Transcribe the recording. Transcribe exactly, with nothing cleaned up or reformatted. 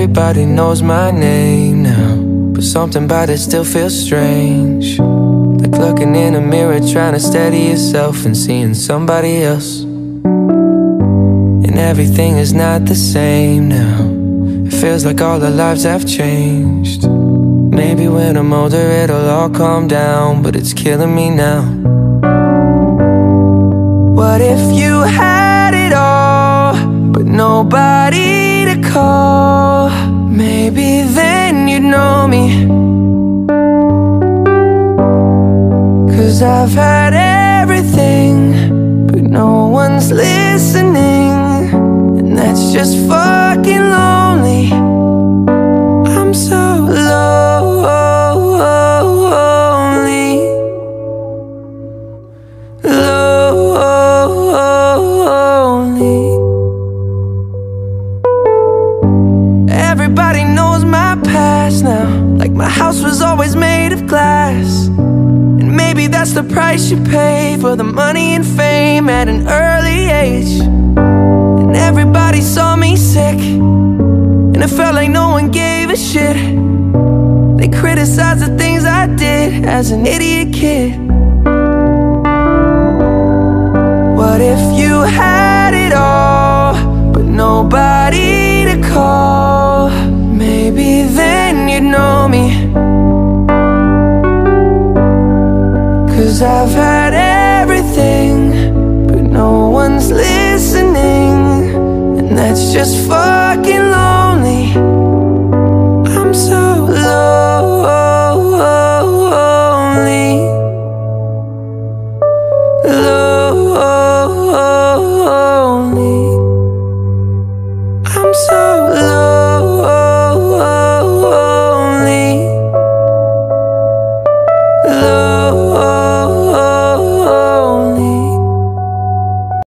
everybody knows my name now, but something about it still feels strange. Like looking in a mirror, trying to steady yourself and seeing somebody else. And everything is not the same now. It feels like all our lives have changed. Maybe when I'm older it'll all calm down, but it's killing me now. What if you had it all, but nobody to call? Maybe then you'd know me. 'Cause I've had everything, but no one's listening, and that's just fucking lonely. I'm so lonely, lonely. Everybody knows my past now, like my house was always made of glass. And maybe that's the price you pay for the money and fame at an early age. And everybody saw me sick, and it felt like no one gave a shit. They criticized the things I did as an idiot kid. What if you had it all, but nobody to call? Maybe then you'd know me. 'Cause I've had everything, but no one's listening, and that's just fucking lonely. I'm so lonely, lonely. I'm so lonely.